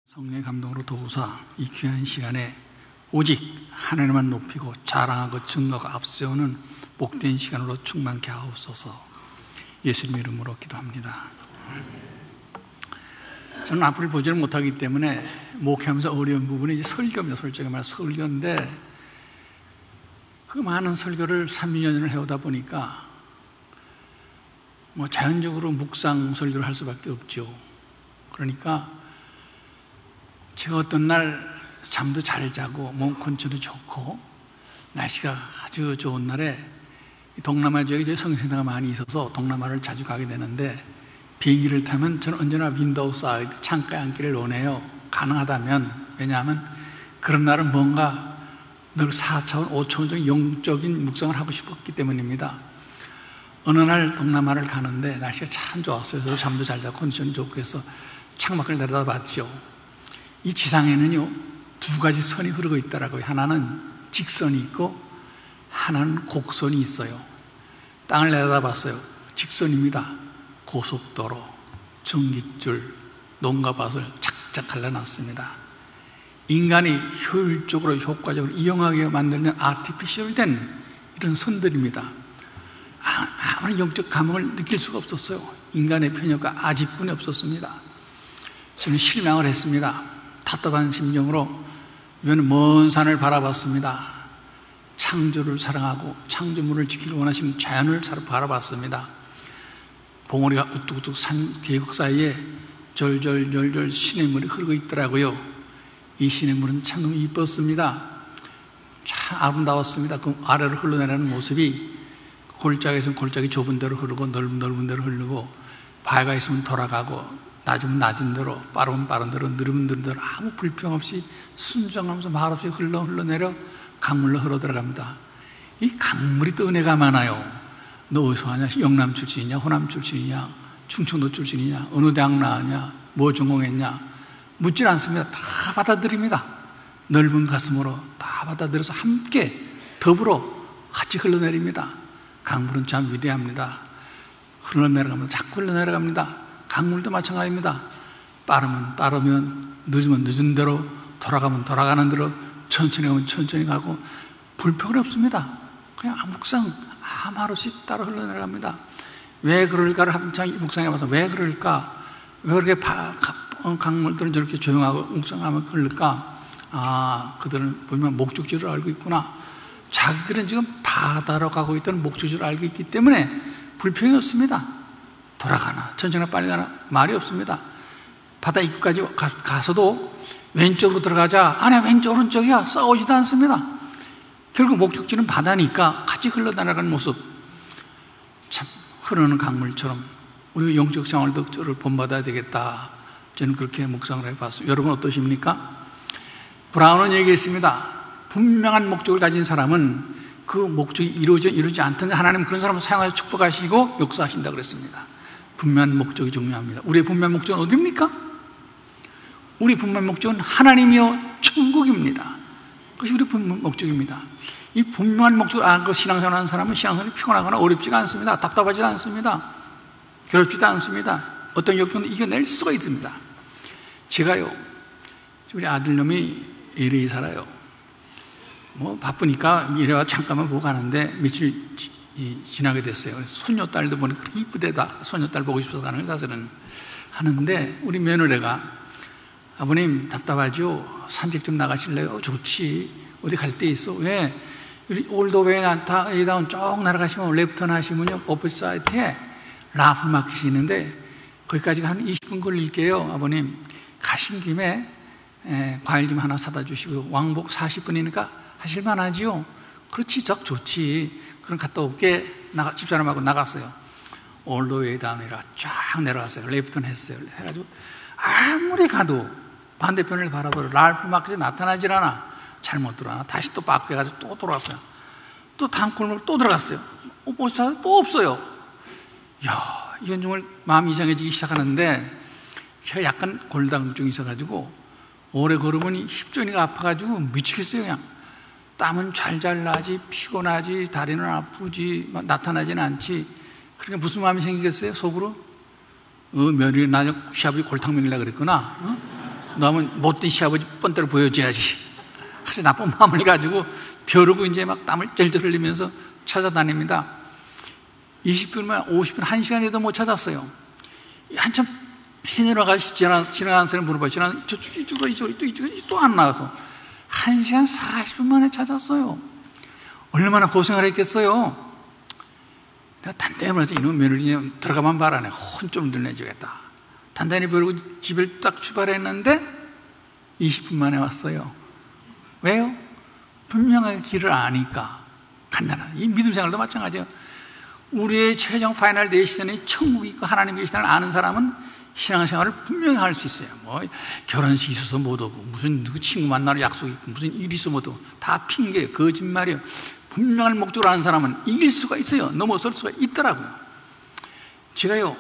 성령의 감동으로 도우사 이 귀한 시간에 오직 하나님만 높이고 자랑하고 증거가 앞세우는 복된 시간으로 충만케 하옵소서. 예수님 이름으로 기도합니다. 저는 앞을 보지를 못하기 때문에 목회하면서 어려운 부분이 설교입니다. 솔직히 말해서 설교인데 그 많은 설교를 30년을 해오다 보니까 자연적으로 묵상 설교를 할 수밖에 없죠. 그러니까 제가 어떤 날 잠도 잘 자고 몸 컨디션도 좋고 날씨가 아주 좋은 날에 동남아 지역에 성신사가 많이 있어서 동남아를 자주 가게 되는데 비행기를 타면 저는 언제나 윈도우 사이드 창가에 앉기를 원해요. 가능하다면. 왜냐하면 그런 날은 뭔가 늘 4차원, 5차원적인 영적인 묵상을 하고 싶었기 때문입니다. 어느 날 동남아를 가는데 날씨가 참 좋았어요. 그래서 잠도 잘 자고 컨디션이 좋고 해서 창밖을 내려다봤죠. 이 지상에는요 두 가지 선이 흐르고 있더라고요. 하나는 직선이 있고 하나는 곡선이 있어요. 땅을 내려다봤어요. 직선입니다. 고속도로, 전깃줄, 농가밭을 착착 갈라놨습니다. 인간이 효율적으로 효과적으로 이용하게 만드는 아티피셜된 이런 선들입니다. 아무런 영적 감흥을 느낄 수가 없었어요. 인간의 편협과 아집뿐이 없었습니다. 저는 실망을 했습니다. 답답한 심정으로 먼 산을 바라봤습니다. 창조를 사랑하고 창조물을 지키기 원하시는 자연을 바라봤습니다. 봉우리가 우뚝우뚝 산 계곡 사이에 절절절절 시냇물이 흐르고 있더라고요. 이 시냇물은 참 이뻤습니다. 참 아름다웠습니다. 그 아래로 흘러내리는 모습이 골짜기에서는 골짜기 좁은 데로 흐르고 넓은 데로 흐르고 바위가 있으면 돌아가고 낮으면 낮은 대로 빠르면 빠른 대로 느리면 느린 대로 아무 불평 없이 순정하면서 말없이 흘러내려 강물로 흘러 들어갑니다. 이 강물이 또 은혜가 많아요. 너 어디서 하냐? 영남 출신이냐? 호남 출신이냐? 충청도 출신이냐? 어느 대학 나왔냐? 뭐 전공했냐? 묻질 않습니다. 다 받아들입니다. 넓은 가슴으로 다 받아들여서 함께 더불어 같이 흘러내립니다. 강물은 참 위대합니다. 흘러내려갑니다. 자꾸 흘러내려갑니다. 강물도 마찬가지입니다. 빠르면 늦으면 늦은 대로 돌아가면 돌아가는 대로 천천히 가면 천천히 가고 불평이 없습니다. 그냥 묵상 아무 말 없이 따라 흘러내려갑니다. 왜 그럴까를 한참 묵상해봐서 왜 그럴까? 왜 그렇게 강물들은 저렇게 조용하고 묵상하면 흐를까? 그들은 보면 목적지를 알고 있구나. 자기들은 지금 바다로 가고 있다는 목적지를 알고 있기 때문에 불평이 없습니다. 돌아가나 천천히 빨리 가나 말이 없습니다. 바다 입구까지 가서도 왼쪽으로 들어가자 아니야 왼쪽 오른쪽이야 싸우지도 않습니다. 결국 목적지는 바다니까 같이 흘러나가는 모습 참 흐르는 강물처럼 우리 영적 생활도 저를 본받아야 되겠다. 저는 그렇게 묵상을 해봤어요. 여러분 어떠십니까? 브라운은 얘기했습니다. 분명한 목적을 가진 사람은 그 목적이 이루지 않든 하나님은 그런 사람을 사용하셔서 축복하시고 역사하신다 그랬습니다. 분명한 목적이 중요합니다. 우리의 분명한 목적은 어디입니까? 우리 분명한 목적은 하나님이요 천국입니다. 그것이 우리 분명한 목적입니다. 이 분명한 목적을 알고 신앙생활 하는 사람은 신앙생활이 피곤하거나 어렵지가 않습니다. 답답하지도 않습니다. 괴롭지도 않습니다. 어떤 역경도 이겨낼 수가 있습니다. 제가요 우리 아들놈이 LA 살아요. 바쁘니까 이래와 잠깐만 보고 가는데 며칠 지나게 됐어요. 손녀딸도 보니까 그렇게 이쁘대다. 손녀딸 보고 싶어서 가는 거예요. 사실은 하는데 우리 며느리가 아버님 답답하죠? 산책 좀 나가실래요? 좋지. 어디 갈 데 있어? 왜? 올드웨이 다운 쭉 날아가시면 레프턴 하시면요 오포지트 사이트에 라프 마켓이 있는데 거기까지 한 20분 걸릴게요. 아버님 가신 김에 과일 좀 하나 사다 주시고 왕복 40분이니까 하실만 하지요? 그렇지 좋지. 그럼 갔다 올게. 집사람하고 나갔어요. 올드웨이 다운이라 쫙 내려갔어요. 레프턴 했어요. 해가지고 아무리 가도 반대편을 바라보러 랄프 마켓에 나타나질 않아. 잘못 들어가나 다시 또 바꿔가지고 또 돌아왔어요. 또 다음 골목을 또 들어갔어요. 오포지트 또 없어요. 이건 정말 마음이 이상해지기 시작하는데 제가 약간 골다공증이 있어가지고 오래 걸으면 힙조니가 아파가지고 미치겠어요. 그냥 땀은 잘잘 나지 피곤하지 다리는 아프지 나타나지는 않지. 그러니까 무슨 마음이 생기겠어요? 속으로 며느리 나중에 시아버지 골탕 먹이려고 그랬구나. 너하면 못된 시아버지 뻔대로 보여줘야지. 아주 나쁜 마음을 가지고 벼르고 이제 막 땀을 쩔쩔 흘리면서 찾아다닙니다. 20분만 50분, 1시간에도 못 찾았어요. 한참 시내로가서 지나가는 사람 물어봐. 이쪽으로 또 안 나와서 1시간 40분 만에 찾았어요. 얼마나 고생을 했겠어요. 내가 단단히 말해서 이놈 며느리 들어가만 봐라. 내가 혼 좀 들내주겠다. 단단히 버리고 집을 딱 출발했는데 20분 만에 왔어요. 왜요? 분명하게 길을 아니까. 간단한. 이 믿음 생활도 마찬가지예요. 우리의 최종 파이널 데시션이 천국이 있고 하나님이 계시다는 아는 사람은 신앙생활을 분명히 할 수 있어요. 뭐 결혼식 있어서 못 오고, 무슨 누구 친구 만나러 약속이 있고, 무슨 일이 있어서 못 오고, 다 핑계예요. 거짓말이에요. 분명한 목적을 아는 사람은 이길 수가 있어요. 넘어설 수가 있더라고요. 제가요,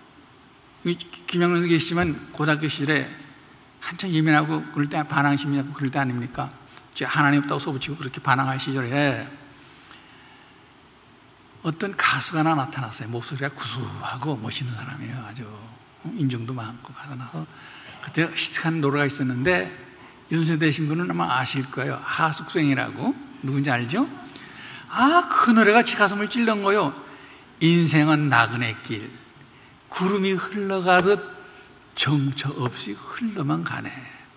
김영란도 계시지만 고등학교 시절에 한참 예민하고 그럴 때 반항심이 나고 그럴 때 아닙니까? 제가 하나님 없다고 써붙이고 그렇게 반항할 시절에 어떤 가수가 하나 나타났어요. 목소리가 구수하고 멋있는 사람이에요. 아주 인정도 많고 가서 그때 히트한 노래가 있었는데 연세되신 분은 아마 아실 거예요. 하숙생이라고. 누군지 알죠? 그 노래가 제 가슴을 찔른 거예요. 인생은 나그네 길, 구름이 흘러가듯 정처 없이 흘러만 가네.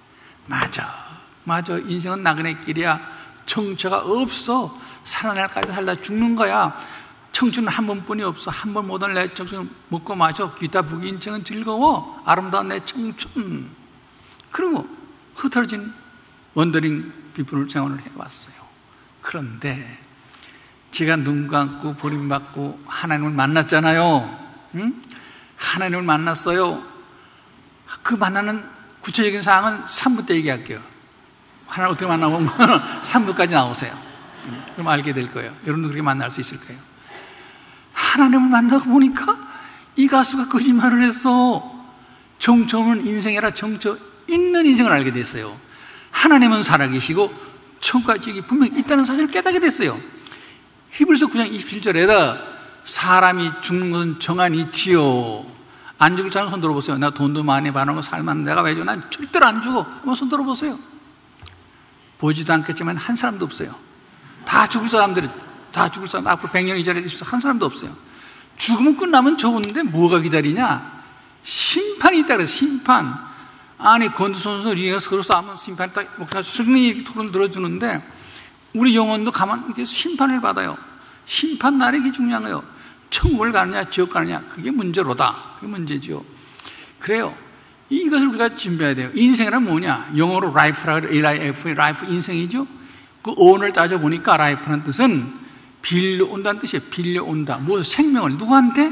맞아. 인생은 나그네 길이야. 정처가 없어. 살아날까지 살다 죽는 거야. 청춘은 한 번뿐이 없어. 한 번 못 올 내 청춘 먹고 마셔. 기타 부기 인생은 즐거워. 아름다운 내 청춘. 그리고 흐트러진 원더링 피플 생활을 해왔어요. 그런데 제가 눈 감고 버림받고 하나님을 만났잖아요. 응? 하나님을 만났어요. 그 만나는 구체적인 사항은 3부 때 얘기할게요. 하나님 어떻게 만나본 거는 3부까지 나오세요. 그럼 알게 될 거예요. 여러분도 그렇게 만날 수 있을 거예요. 하나님을 만나고 보니까 이 가수가 거짓말을 했어. 정처 없는 인생이라 정처 있는 인생을 알게 됐어요. 하나님은 살아계시고 천국과 지옥이 분명히 있다는 사실을 깨닫게 됐어요. 히브리서 9장 27절에다 사람이 죽는 것은 정한 이치요. 안 죽을 사람 손 들어보세요. 나 돈도 많이 받는 살만 내가 왜 죽어? 난 절대로 안 죽어. 한번 손 들어보세요. 보지도 않겠지만 한 사람도 없어요. 다 죽을 사람들이 다 죽을 사람, 앞으로 100년 이 자리에 있어서 한 사람도 없어요. 죽으면 끝나면 좋은데 뭐가 기다리냐? 심판이 있다 그래서 심판. 아니 권두선수 리가 서로 싸우면 심판이 딱 승리 이렇게 토론을 들어주는데 우리 영혼도 가만 이렇게 심판을 받아요. 심판 날이 이게 중요한 거예요. 천국을 가느냐 지옥 가느냐 그게 문제로다. 그게 문제죠. 그래요. 이것을 우리가 준비해야 돼요. 인생이란 뭐냐? 영어로 life라고 L-I-F, life 인생이죠. 그 어원을 따져보니까 life라는 뜻은 빌려온다는 뜻이에요. 빌려온다. 뭐 생명을 누구한테?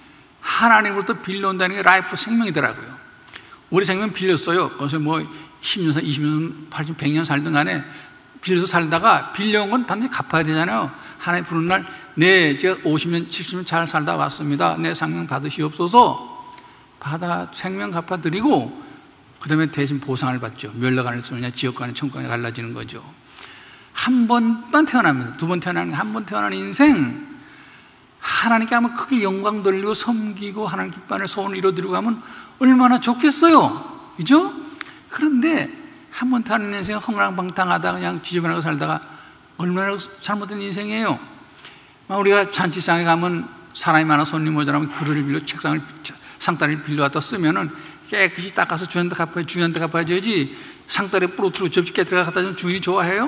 하나님으로부터 빌려온다는 게 라이프 생명이더라고요. 우리 생명 빌렸어요. 그래서 뭐 10년, 20년, 80년, 100년 살든 간에 빌려서 살다가 빌려온 건 반드시 갚아야 되잖아요. 하나님 부르는 날, 네, 제가 50년, 70년 잘 살다 왔습니다. 내 생명 받으시옵소서. 받아 생명 갚아드리고 그 다음에 대신 보상을 받죠. 멸망하는 소리냐 지옥가는 천국에 갈라지는 거죠. 한 번만 태어납니다. 두 번 태어나는 한 번 태어나는 인생 하나님께 한번 크게 영광 돌리고 섬기고 하나님 기뻐하는 소원을 이뤄드리고 하면 얼마나 좋겠어요. 그죠? 그런데 한 번 태어나는 인생 헝랑방탕하다 그냥 지저분하게 살다가 얼마나 잘못된 인생이에요. 우리가 잔치상에 가면 사람이 많아 손님 모자라면 그릇을 빌려 책상을 상다리를 빌려왔다 쓰면은 깨끗이 닦아서 주인한테 갚아야지 상다리에 부러뜨리고 접시 깨뜨려 갖다 주면 주인이 좋아해요?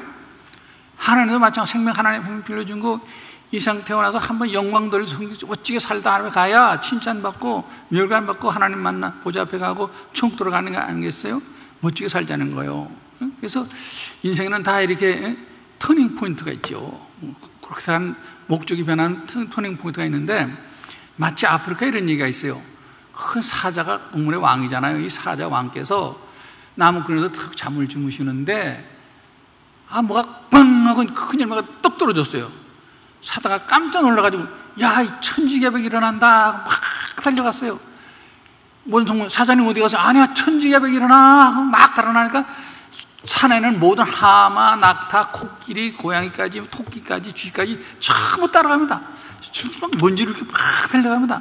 하나님도 마찬가지 생명 하나님 빌려준 거 이상 태어나서 한번 영광 돌려 어찌게 살다 하나님 가야 칭찬받고 멸관받고 하나님 만나 보좌 앞에 가고 천국 들어가는 거 아니겠어요? 멋지게 살자는 거예요. 그래서 인생에는 다 이렇게 터닝 포인트가 있죠. 그렇게 한 목적이 변하는 터닝 포인트가 있는데 마치 아프리카 이런 얘기가 있어요. 큰 사자가 동물의 왕이잖아요. 이 사자 왕께서 나무꾼에서 탁 잠을 주무시는데 뭐가 뻥 하고 큰 열매가 떡 떨어졌어요. 사다가 깜짝 놀라가지고 야, 이 천지개벽이 일어난다 막 달려갔어요. 모든 동물 사자님 어디 가서 아니야 천지개벽이 일어나 막 달아나니까 산에는 모든 하마, 낙타, 코끼리, 고양이까지 토끼까지 쥐까지 전부 따라갑니다. 먼지를 이렇게 막 달려갑니다.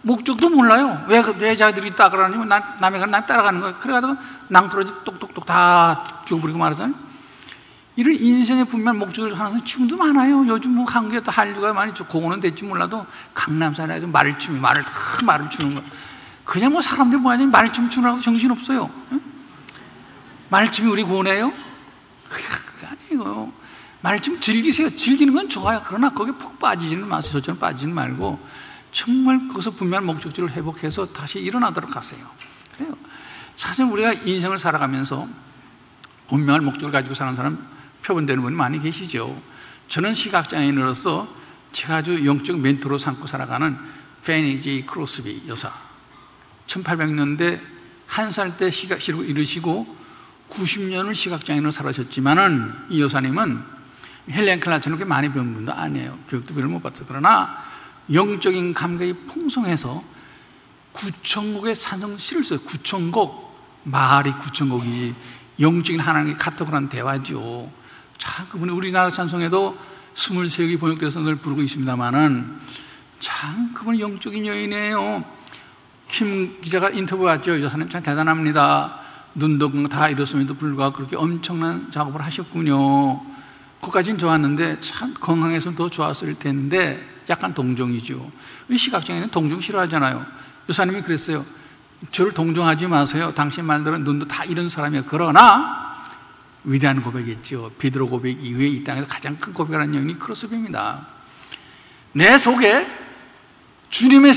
목적도 몰라요. 왜 자기들이 따라가는지, 남의 가는 남 따라가는 거예요. 그래가지고 낭떠러지 똑똑똑 다 죽어버리고 말하잖아요. 이런 인생의 분명한 목적을 하는 사람이 지금도 많아요. 요즘 뭐 한국에 또 한류가 많이 공원은 될지 몰라도 강남산에 아주 말을 추는 거. 그냥 뭐 사람들 뭐하지 말을 추느라고 정신없어요. 응? 말춤이 우리 구원해요? 그게 아니에요. 말춤 즐기세요. 즐기는 건 좋아요. 그러나 거기에 푹 빠지지는 마세요. 저처럼 빠지지는 말고 정말 거기서 분명한 목적지를 회복해서 다시 일어나도록 하세요. 그래요. 사실 우리가 인생을 살아가면서 분명한 목적을 가지고 사는 사람 표본되는 분이 많이 계시죠. 저는 시각장애인으로서 제가 아주 영적 멘토로 삼고 살아가는 페니 J. 크로스비 여사, 1800년대 한 살 때 시각시를 잃으시고 90년을 시각장애인으로 살아셨지만은 이 여사님은 헬렌 켈러처럼 그렇게 많이 배운 분도 아니에요. 교육도 별로 못 받았어요. 그러나 영적인 감각이 풍성해서 구천곡의 찬송시를 써요. 구천곡, 말이 구천곡이지 영적인 하나님의 카톡을 대화죠. 참 그분이 우리나라 찬송에도 23곡이 번역돼서 늘 부르고 있습니다만은 참 그분이 영적인 여인이에요. 김 기자가 인터뷰했죠. 이 여사님 참 대단합니다. 눈도 다 잃었음에도 불구하고 그렇게 엄청난 작업을 하셨군요. 그것까지는 좋았는데 참 건강해서 더 좋았을 텐데 약간 동정이죠. 이 시각장애인은 동정 싫어하잖아요. 여사님이 그랬어요. 저를 동정하지 마세요. 당신 말대로 눈도 다 잃은 사람이에요. 그러나 위대한 고백이었죠. 베드로 고백 이후에 이 땅에서 가장 큰 고백하는 여인이 크로스비입니다. 내 속에 주님의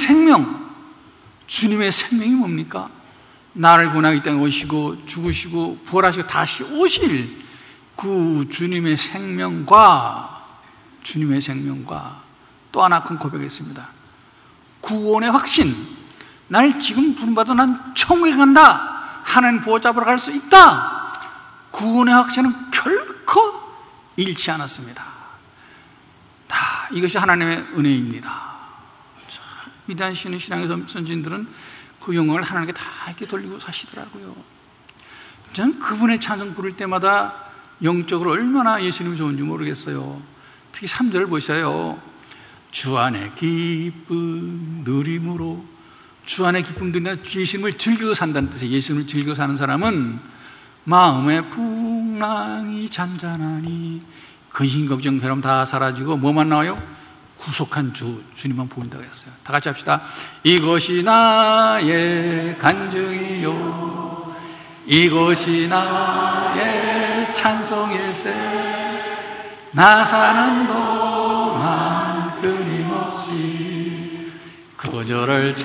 생명이 뭡니까? 나를 구원하기 땅에 오시고 죽으시고 부활하시고 다시 오실 그 주님의 생명과 또 하나 큰 고백했습니다. 구원의 확신, 날 지금 부름받아 난 천국에 간다, 하나님 보호잡으러 갈 수 있다. 구원의 확신은 결코 잃지 않았습니다. 다 이것이 하나님의 은혜입니다. 위대한 신앙의 선진들은 그 영광을 하나님께 다 이렇게 돌리고 사시더라고요. 저는 그분의 찬송 부를 때마다 영적으로 얼마나 예수님이 좋은지 모르겠어요. 특히 3절을 보셔요. 주 안에 기쁨 누림으로, 주 안에 기쁨 누리면 예수님을 즐겨 산다는 뜻이에요. 예수님을 즐겨 사는 사람은 마음의 풍랑이 잔잔하니 근심 걱정 괴로움 다 사라지고 뭐만 나와요? 구속한 주님만 보인다고 했어요. 다 같이 합시다. 이것이 나의 간증이요, 이것이 나의 찬송일세, 나 사는 동안 끊임없이 그저를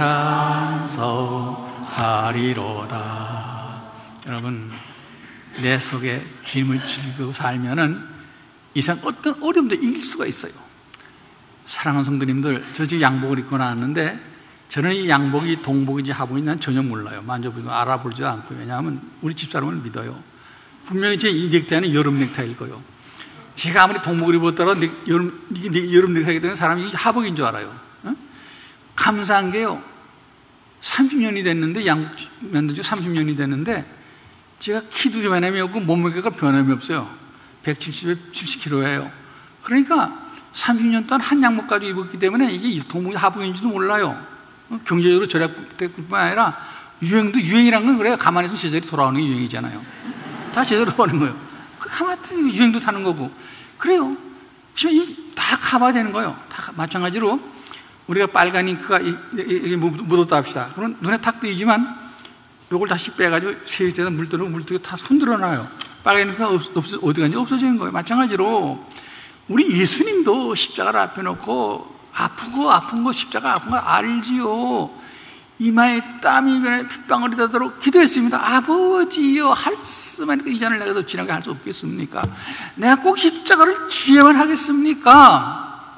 찬송하리로다. 여러분, 내 속에 주님을 즐기고 살면은 이상 어떤 어려움도 이길 수가 있어요. 사랑하는 성도님들, 저 지금 양복을 입고 나왔는데 저는 이 양복이 동복인지 하복인지 난 전혀 몰라요. 만져보고 알아보지도 않고. 왜냐하면 우리 집사람을 믿어요. 분명히 제 이 넥타이는 여름 넥타이일 거예요. 제가 아무리 동복을 입었더라도 여름 넥타이기 때문에 사람이 하복인 줄 알아요. 어? 감사한 게요, 30년이 됐는데, 양면도 30년이 됐는데 제가 키도 좀 변함이 없고 몸무게가 변함이 없어요. 170에 70kg예요. 그러니까 30년 동안 한 양복 가지고 입었기 때문에 이게 동복이 하복인지도 몰라요. 경제적으로 절약될 뿐만 아니라 유행이란 건 그래요. 가만히 있으면 제자리 돌아오는 게 유행이잖아요. 다 제대로 오는 거예요. 가만히 유행도 타는 거고. 그래요. 다 커버가 되는 거예요. 다 마찬가지로 우리가 빨간 잉크가 묻었다 합시다. 그럼 눈에 탁 띄지만 이걸 다시 빼가지고 세제에다 물들고 다 손들어 놔요. 빨간 잉크가 어디 간지 없어지는 거예요. 마찬가지로 우리 예수님도 십자가를 앞에 놓고 아픈 거 십자가 아픈 거 알지요. 이마에 땀이 변해 핏방울이 되도록 기도했습니다. 아버지요, 할 수만 있고 이 잔을 내가서 지나게 할 수 없겠습니까? 내가 꼭 십자가를 지어야만 하겠습니까?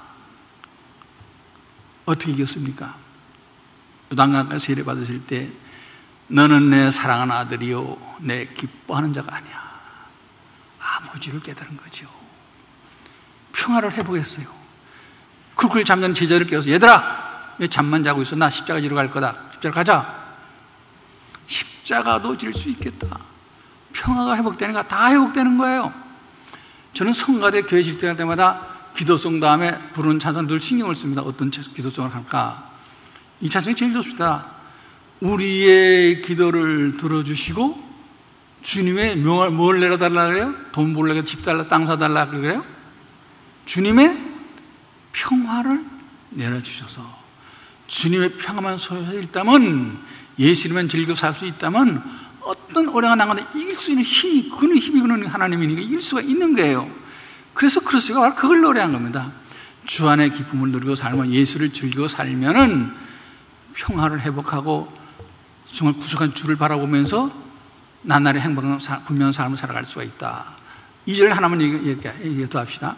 어떻게 이겼습니까? 부당강과 세례 받으실 때 너는 내 사랑하는 아들이요, 내 기뻐하는 자가 아니야. 아버지를 깨달은 거죠. 평화를 회복했어요. 쿨쿨 잠자는 제자를 깨워서 얘들아, 왜 잠만 자고 있어? 나 십자가 지러 갈 거다. 십자가 가자. 십자가도 질 수 있겠다. 평화가 회복되는가? 다 회복되는 거예요. 저는 성가대 교회 질퇴할 때마다 기도송 다음에 부르는 찬송 늘 신경을 씁니다. 어떤 기도송을 할까? 이 찬송이 제일 좋습니다. 우리의 기도를 들어주시고 주님의 명을 뭘 내려달라 그래요? 돈 벌려고 집 달라 땅 사달라 그래요? 주님의 평화를 내려주셔서 주님의 평화만 소유해서 있다면, 예수 이름만 즐겨 살 수 있다면 어떤 어려운 난관에 이길 수 있는 힘이, 그 힘이 그는 하나님이니까 이길 수가 있는 거예요. 그래서 크리스가 바로 그걸 노래한 겁니다. 주 안의 기쁨을 누리고 살면, 예수를 즐기고 살면은 평화를 회복하고 정말 구속한 주를 바라보면서 나날의 행복한 분명한 삶을 살아갈 수가 있다. 2절 하나만 얘기해 합시다.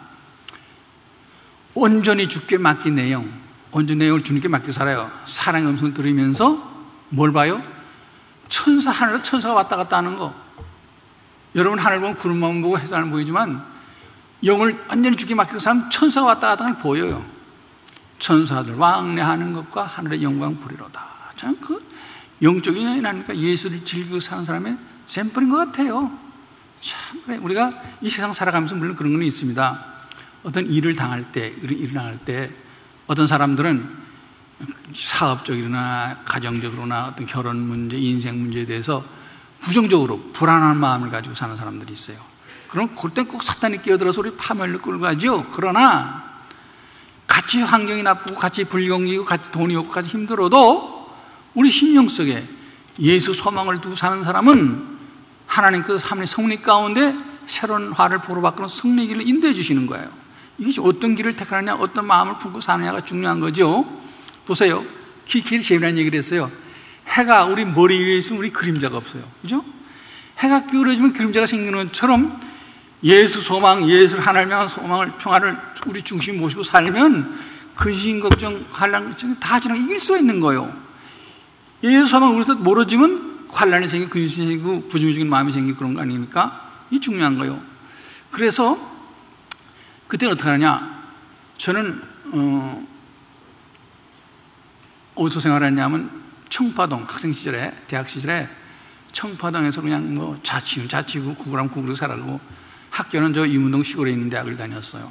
온전히 주께 맡긴 내용, 온전히 내용을 주님께 맡기고 살아요. 사랑의 음성을 들으면서 뭘 봐요? 천사, 하늘에 천사가 왔다 갔다 하는 거. 여러분 하늘 보면 구름만 보고 햇살을 보이지만 영을 완전히 주께 맡기고 살면 천사가 왔다 갔다 하는 걸 보여요. 천사들 왕래하는 것과 하늘의 영광 부리로다. 참 그 영적인 연이니까 예수를 즐기고 사는 사람의 샘플인 것 같아요. 참 그래. 우리가 이 세상 살아가면서 물론 그런 건 있습니다. 어떤 일을 당할 때 어떤 사람들은 사업적이나 가정적으로나 어떤 결혼 문제, 인생 문제에 대해서 부정적으로 불안한 마음을 가지고 사는 사람들이 있어요. 그럼 그때 꼭 사탄이 끼어들어서 우리 파멸로 끌고 가죠. 그러나 같이 환경이 나쁘고 같이 불경기고 같이 돈이 없고 같이 힘들어도 우리 심령 속에 예수 소망을 두고 사는 사람은 하나님께서 하나님의 성리 가운데 새로운 화를 보러받고는 승리의 길을 인도해 주시는 거예요. 이것이 어떤 길을 택하느냐, 어떤 마음을 품고 사느냐가 중요한 거죠. 보세요. 키키리 재미난 얘기를 했어요. 해가 우리 머리 위에 있으면 우리 그림자가 없어요. 그죠? 해가 기울어지면 그림자가 생기는 것처럼 예수 소망, 예수 하나님을 향한 소망을, 평화를 우리 중심 모시고 살면 근심, 걱정, 환란 다 지나가 이길 수가 있는 거예요. 예수 소망을 우리도 멀어지면 환란이 생기고 근심이 생기고 부정적인 마음이 생기고 그런 거 아닙니까? 이게 중요한 거예요. 그래서 그때는 어떻게 하느냐? 저는 어디서 생활했냐면 청파동 학생 시절에, 대학 시절에 청파동에서 그냥 뭐 자치구 구구랑 구구로 살았고, 학교는 저 이문동 시골에 있는 대학을 다녔어요.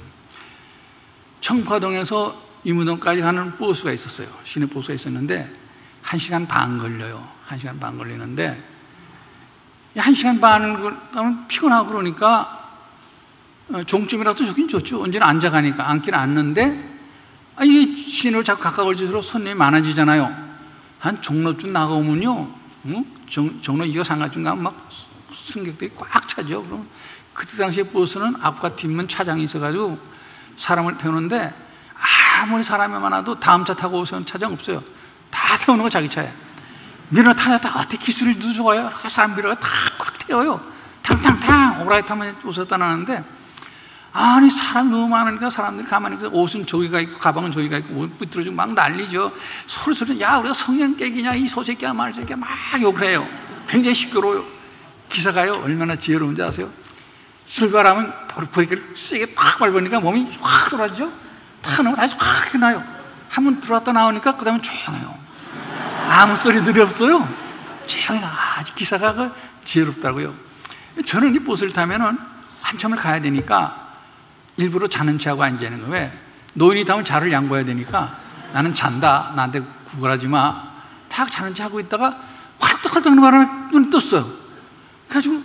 청파동에서 이문동까지 가는 버스가 있었어요. 시내 버스가 있었는데 1시간 반 걸려요. 1시간 반 걸리는데 1시간 반을 가면 피곤하고 그러니까 종점이라도 좋긴 좋죠. 언제나 앉아가니까 앉긴 앉는데 이게 시내로 자꾸 가까워질수록 손님이 많아지잖아요. 한 종로쯤 나가오면요, 종로 2가 상가쯤 가면 막 승객들이 꽉 차죠. 그럼 그때 당시에 버스는 앞과 뒷면 차장이 있어가지고 사람을 태우는데 아무리 사람이 많아도 다음 차 타고 오시는 차장 없어요. 다 태우는 거 자기 차에. 밀어 타다 어떻게 기술을 누져가요? 사람 밀어가 다 꽉 태워요. 탕탕탕 오라이 타면 옷을 떠나는데, 아니 사람이 너무 많으니까 사람들이 가만히 있어. 옷은 저기가 있고 가방은 저기가 있고 옷 삐뚤어지고 막 난리죠. 소리 야 우리가 성냥 깨기냐 이 소새끼야 말새끼야 막 욕을 해요. 굉장히 시끄러워요. 기사가요 얼마나 지혜로운지 아세요? 출발하면 브레이크를 세게 팍 밟으니까 몸이 확 돌아지죠. 탁 나면 다시 확 나요. 한 번 들어왔다 나오니까 그 다음에 조용해요. 아무 소리들이 없어요. 조용히. 아주 기사가 지혜롭다고요. 저는 이 버스를 타면은 한참을 가야 되니까 일부러 자는 체하고 앉아있는 거예요. 왜? 노인이 타면 자를 양보해야 되니까 나는 잔다, 나한테 구걸하지 마. 탁 자는 체하고 있다가 활떡활떡 하는 바람에 눈이 떴어요. 그래가지고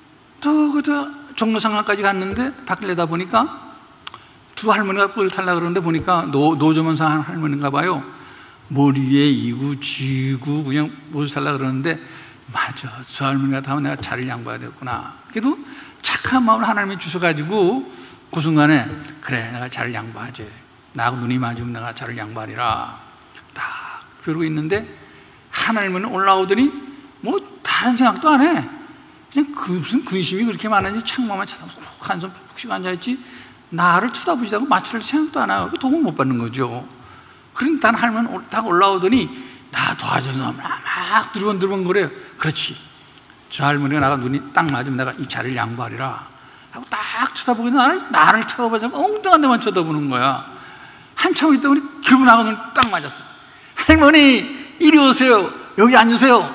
종로상가까지 갔는데 밖을 내다보니까 두 할머니가 버스를 타려고 그러는데 보니까 노점원사 한 할머니인가 봐요. 머리에 이구 쥐구 그냥 버스 타려고 그러는데, 맞아, 저 할머니가 타면 내가 자리를 양보해야 되겠구나. 그래도 착한 마음을 하나님이 주셔가지고 그 순간에 그래 내가 자리를 양보하지, 나하고 눈이 맞으면 내가 자리를 양보하리라 딱 그러고 있는데, 하나님은 올라오더니 뭐 다른 생각도 안 해. 그냥 무슨 근심이 그렇게 많은지 창문만 쳐다보고 한손 푹 쉬고 앉아있지 나를 쳐다보지도 마취를 생각도 안 하고 도움을 못 받는 거죠. 그러니까 할머니는 딱 올라오더니 나 도와줘서 막 두리번 거려요. 그렇지, 저 할머니가 나가 눈이 딱 맞으면 내가 이 자리를 양보하리라 하고 딱 쳐다보고 나를 쳐다보자면 엉뚱한 데만 쳐다보는 거야. 한참 있다 보니 결국 나가 눈이 딱 맞았어. 할머니 이리 오세요, 여기 앉으세요.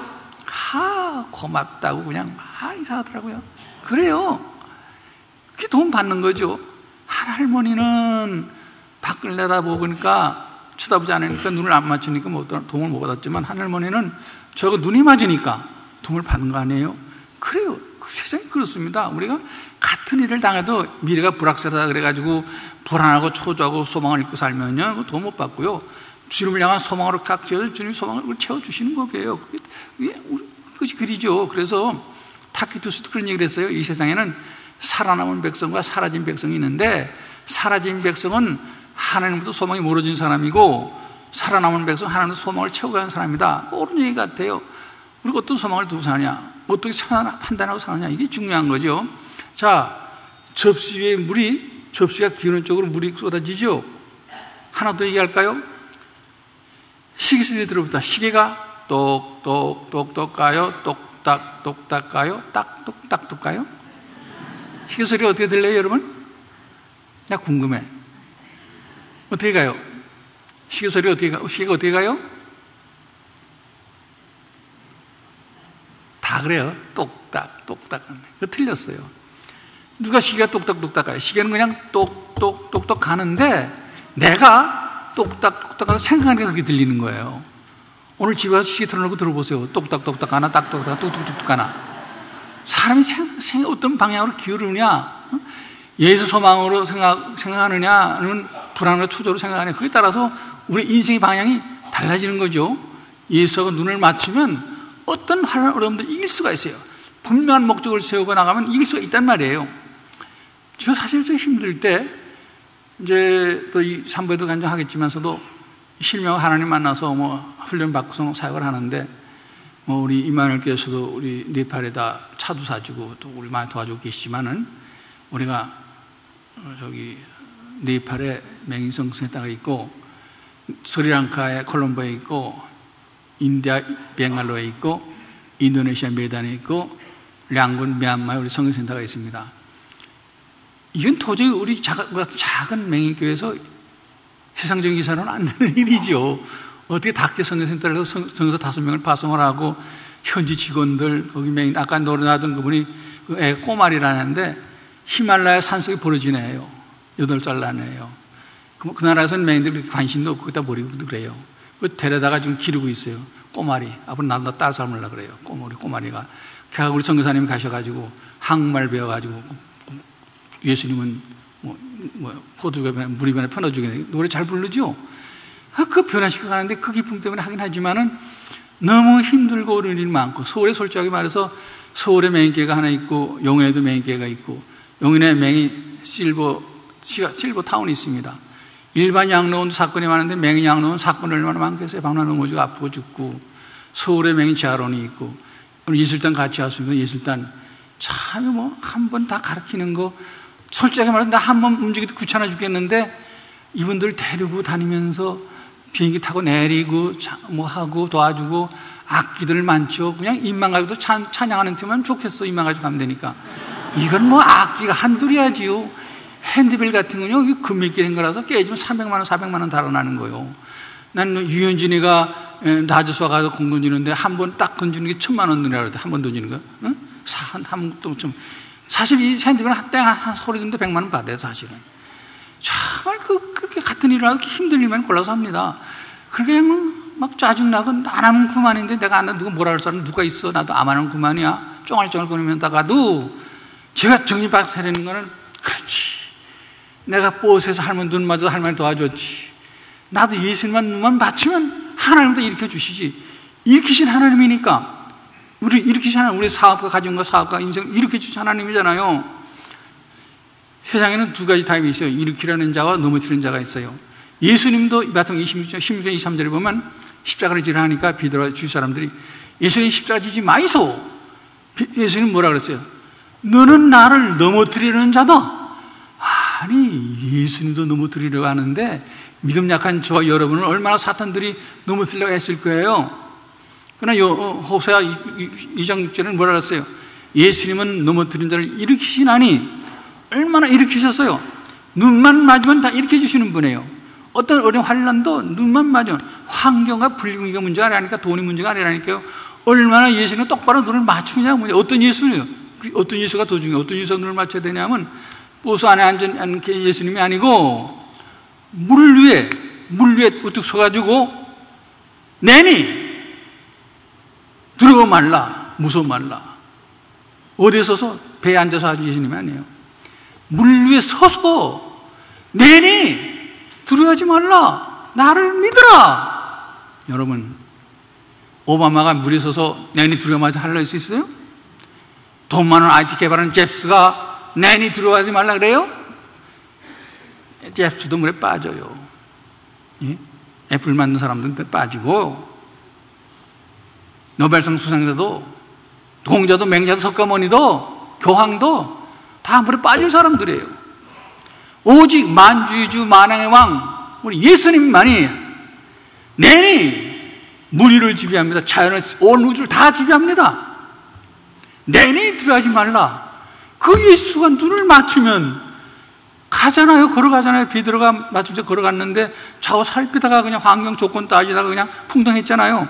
고맙다고 그냥 막 인사하더라고요. 그래요. 그게 도움 받는 거죠. 한 할머니는 밖을 내다보니까 쳐다보지 않으니까 눈을 안 맞추니까 뭐 도움을 못 받았지만 하늘머니는 저거 눈이 맞으니까 도움을 받는 거 아니에요? 그래요. 세상이 그렇습니다. 우리가 같은 일을 당해도 미래가 불확실하다 그래가지고 불안하고 초조하고 소망을 잃고 살면요 도움 못 받고요, 주님을 향한 소망으로 깍 지어서 주님이 소망을 채워주시는 법이에요. 그것이 그리죠. 그래서 타키투스도 그런 얘기를 했어요. 이 세상에는 살아남은 백성과 사라진 백성이 있는데, 사라진 백성은 하나님부터 소망이 멀어진 사람이고, 살아남은 백성은 하나님부터 소망을 채워가는 사람이다. 옳은 얘기 같아요. 우리가 어떤 소망을 두고 사냐, 어떻게 판단하고 사느냐, 이게 중요한 거죠. 자, 접시 위에 접시가 기울는 쪽으로 물이 쏟아지죠. 하나 더 얘기할까요? 시계 소리 들어보다 시계가 똑똑똑똑 가요? 똑딱똑딱 가요? 딱똑딱똑 가요? 시계 소리가 어떻게 들려요, 여러분? 나 궁금해. 어떻게 가요? 시계 소리가 시계가 어떻게 가요? 다 그래요. 똑딱 똑딱. 그거 틀렸어요. 누가 시계가 똑딱똑딱 가요? 시계는 그냥 똑똑똑똑 가는데 내가 똑딱똑딱 가서 생각하는 게 그렇게 들리는 거예요. 오늘 집에 가서 시계 틀어놓고 들어보세요. 똑딱똑딱 가나 딱똑딱 뚝뚝뚝뚝 가나. 사람이 어떤 방향으로 기울으냐, 예수 소망으로 생각하느냐는 불안으로 초조로 생각하느냐, 그에 따라서 우리 인생의 방향이 달라지는 거죠. 예수하고 눈을 맞추면 어떤 환난 어려움도 이길 수가 있어요. 분명한 목적을 세우고 나가면 이길 수가 있단 말이에요. 저 사실 좀 힘들 때, 이제 또 이 3부에도 간증하겠지만서도 실명 하나님 만나서 뭐 훈련 받고서 사역을 하는데, 뭐 우리 이만일께서도 우리 네팔에다 차도 사주고 또 우리 많이 도와주고 계시지만은, 우리가 저기 네팔에 맹인성스에다가 있고, 스리랑카의 콜롬보에 있고, 인디아 벵갈로에 있고, 인도네시아 메단에 있고, 량군 미얀마에 우리 성교센터가 있습니다. 이건 도저히 우리 작은 맹인교회에서 세상적인 기사로는 안 되는 일이죠. 어떻게 닭개 성교센터를 해서 성교사 5명을 파송을 하고, 현지 직원들, 거기 맹인, 아까 노래 나던 그분이 그 애 꼬마리라는데 히말라야 산속에 버려진 애예요. 8살 난 애예요. 그 나라에서는 맹인들 그렇게 관심도 없고 거기다 버리고 그래요. 그 데려다가 지금 기르고 있어요. 꼬마리. 앞으로 나도 딸 삶으려고 그래요. 우리 꼬마리가. 걔가 우리 선교사님이 가셔가지고 한국말 배워가지고, 예수님은 호두가 물이 변해 편어주게 노래 잘 부르죠? 그 변화시켜 가는데 그 기쁨 때문에 하긴 하지만은 너무 힘들고 어려운 일이 많고, 서울에 솔직하게 말해서 서울에 맹인교회가 하나 있고, 용인에도 맹인교회가 있고, 용인에 맹인 실버 타운이 있습니다. 일반 양로원 사건이 많은데 맹인 양로원 사건이 얼마나 많겠어요. 방문 넘어지고 아프고 죽고. 서울에 맹인 재활원이 있고, 우리 예술단 같이 왔습니다. 예술단 참 뭐 한 번 다 가르치는 거, 솔직하게 말해서 나 한 번 움직이도 귀찮아 죽겠는데 이분들 데리고 다니면서 비행기 타고 내리고 뭐 하고 도와주고, 악기들 많죠. 그냥 입만 가지고도 찬양하는 팀만 좋겠어. 입만 가지고 가면 되니까. 이건 뭐 악기가 한둘이야지요. 핸드벨 같은 건요, 금메끼 된 거라서 깨지면 300만 원, 400만 원 달아나는 거요. 나는 유현진이가 나주소 가서 공 던지는데 한 번 딱 던지는 게 1,000만 원 드리라고 그랬대. 한 번 던지는 거. 응? 사실 이 핸드벨 한 소리 듣는데 100만 원 받아요, 사실은. 정말 그렇게 같은 일을 하고 힘든 일만 골라서 합니다. 그렇게 그냥 막 짜증나고, 안 하면 그만인데 내가 안 하면 누가 뭐라 할 사람 누가 있어. 나도 안 하면 그만이야. 쫑알쫑알 거리면다가도 제가 정신박살내는 거는, 그렇지, 내가 보스에서 할머니 눈 맞아서 할머니 도와줬지. 나도 예수님만 눈만 맞추면 하나님도 일으켜 주시지. 일으키신 하나님이니까. 우리 일으키신 하나님, 우리 사업가, 가정과 사업가, 인생 일으켜 주신 하나님이잖아요. 세상에는 2가지 타입이 있어요. 일으키려는 자와 넘어뜨리는 자가 있어요. 예수님도 마태복음 16장 23절에 보면 십자가를 지라 하니까 비들어 주위 사람들이 예수님 십자가 지지 마이소. 예수님 뭐라 그랬어요? 너는 나를 넘어뜨리는 자다. 아니, 예수님도 넘어뜨리려고 하는데 믿음 약한 저와 여러분은 얼마나 사탄들이 넘어뜨리려고 했을 거예요. 그러나 호세아 2장 6절에는 뭐라 그랬어요? 예수님은 넘어뜨린 자를 일으키시나니. 얼마나 일으키셨어요? 눈만 맞으면 다 일으켜 주시는 분이에요. 어떤 어려운 환난도 눈만 맞으면, 환경과 불경기가 문제가 아니라니까, 돈이 문제가 아니라니까요. 얼마나 예수님은 똑바로 눈을 맞추느냐가 문제예요. 어떤 예수예요? 어떤 예수가 더 중요해요? 어떤 예수가 눈을 맞춰야 되냐면, 보수 안에 앉은 예수님이 아니고 물 위에 물 위에 우뚝 서가지고 내니 두려워 말라, 무서워 말라. 어디에 서서? 배에 앉아서 하신 예수님이 아니에요. 물 위에 서서 내니 두려워하지 말라, 나를 믿으라. 여러분, 오바마가 물에 서서 내니 두려워하지 말라 할 수 있어요? 돈 많은 IT 개발하는 잽스가 내니 두려워하지 말라 그래요? 잽스도 물에 빠져요. 예? 애플 만든 사람들도 빠지고, 노벨상 수상자도, 공자도, 맹자도, 석가모니도, 교황도 다 물에 빠질 사람들이에요. 오직 만주주 만왕의 왕 우리 예수님만이 내니 물 위를 지배합니다. 자연을, 온 우주를 다 지배합니다. 내니 두려워하지 말라. 그 예수가 눈을 맞추면 가잖아요. 걸어가잖아요. 베드로가 맞출 때 걸어갔는데 좌우 살피다가 그냥 환경 조건 따지다가 그냥 풍덩했잖아요.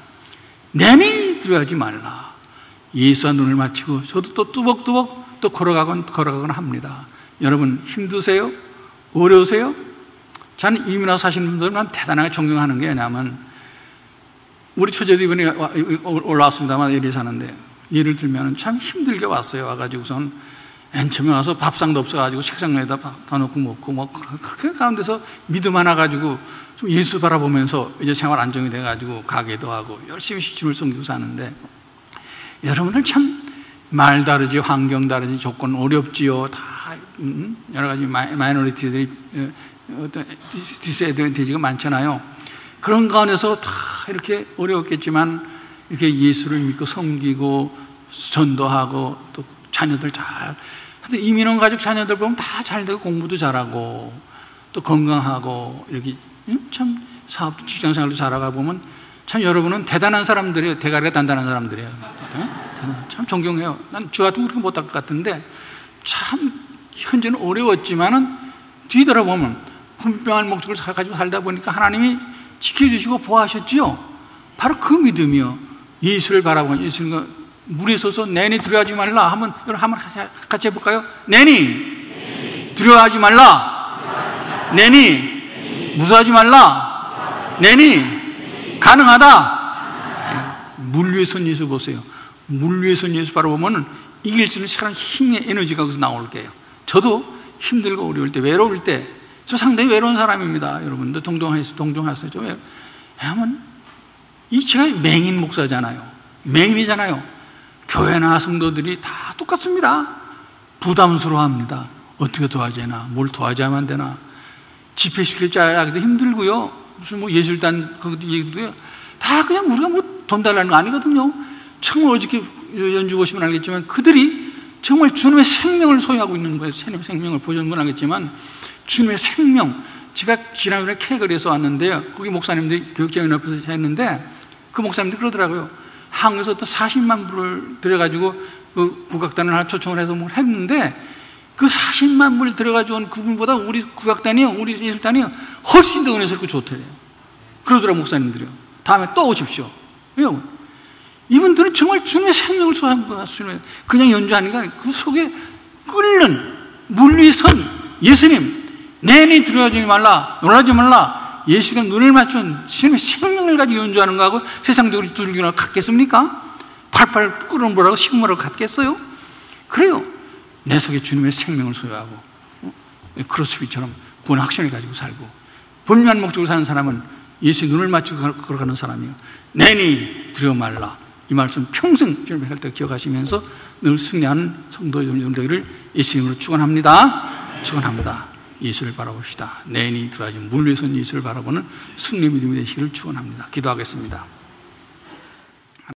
내니 두려워하지 말라. 예수와 눈을 맞추고 저도 또 뚜벅뚜벅 또 걸어가곤 합니다. 여러분, 힘드세요? 어려우세요? 저는 이민 와서 사시는 분들은 대단하게 존경하는 게 왜냐하면, 우리 처제도 이번에 올라왔습니다만 예리 사는데, 예를 들면 참 힘들게 왔어요. 와가지고선 맨 처음에 와서 밥상도 없어가지고 책상 위에다 다 놓고 먹고 뭐 그렇게 가운데서 믿음 하나 가지고 좀 예수 바라보면서 이제 생활 안정이 돼가지고 가게도 하고 열심히 주님을 섬기고 사는데, 여러분들 참 말 다르지, 환경 다르지, 조건 어렵지요. 다 여러 가지 마이너리티들이, 어떤 디스애드밴티지가 많잖아요. 그런 가운데서 다 이렇게 어려웠겠지만 이렇게 예수를 믿고 섬기고 전도하고 또 자녀들 잘, 하여튼 이민원 가족 자녀들 보면 다 잘 되고 공부도 잘하고 또 건강하고 이렇게 참 사업도 직장생활도 잘하고 보면 참 여러분은 대단한 사람들이에요. 대가리가 단단한 사람들이에요. 참 존경해요. 난 저 같은 거 그렇게 못할 것 같은데 참 현재는 어려웠지만은 뒤돌아보면 분명한 목적을 가지고 살다 보니까 하나님이 지켜주시고 보호하셨지요. 바로 그 믿음이요. 예수를 바라보고 예수님과 물에 서서 내니 두려워하지 말라 하면, 여러분 한번 같이 해볼까요? 내니 두려워하지 말라. 내니 무서워하지 말라. 내니 가능하다. 물 위에 선 예수 보세요. 물 위에 선 예수 바라보면 이길 수 있는 시간, 힘의 에너지가 거기서 나올 거예요. 저도 힘들고 어려울 때, 외로울 때, 저 상당히 외로운 사람입니다. 여러분들 동정하세요. 왜냐하면 제가 맹인 목사잖아요. 맹인이잖아요. 교회나 성도들이 다 똑같습니다. 부담스러워합니다. 어떻게 도와주나, 뭘 도와줘야만 되나, 집회시킬 줄 알기도 힘들고요. 무슨 뭐 예술단 그것도 얘기도요. 다 그냥 우리가 뭐 돈 달라는 거 아니거든요. 정말 어저께 연주 보시면 알겠지만 그들이 정말 주님의 생명을 소유하고 있는 거예요. 생명을 보시는 건 알겠지만 주님의 생명. 제가 지난번에 캘거리에서 왔는데요. 거기 목사님들이 교육자연합에서 했는데 그 목사님들이 그러더라고요. 한국에서 어떤 40만 불을 들여가지고 그 국악단을 하나 초청을 해서 뭘 했는데 그 40만 불을 들여가지고 온 그분보다 우리 국악단이요, 우리 예술단이요, 훨씬 더 은혜스럽고 좋더래요. 그러더라고요, 목사님들이요. 다음에 또 오십시오. 왜요? 이분들은 정말 주님의 생명을 소유한 것 같습니다. 그냥 연주하니까 그 속에 끓는 물 위에 선 예수님, 내니 두려워하지 말라, 놀라지 말라. 예수가 눈을 맞춘 주님의 생명을 가지고 연주하는 거하고 세상적으로 두들기나 같겠습니까? 팔팔 끓는 물하고 식은 물하고 같겠어요? 그래요. 내 속에 주님의 생명을 소유하고 크로스핏처럼 구원의 확신을 가지고 살고 분명한 목적으로 사는 사람은 예수의 눈을 맞추고 걸어가는 사람이에요. 내니 두려워 말라. 이 말씀 평생 주님의 할 때 기억하시면서 늘 승리하는 성도 여러분 되기를 예수의 이름으로 축원합니다. 축원합니다. 예수를 바라봅시다. 내니 두려워하지 물 위에 선 예수를 바라보는 승리 믿음이 되시기를 축원합니다. 기도하겠습니다.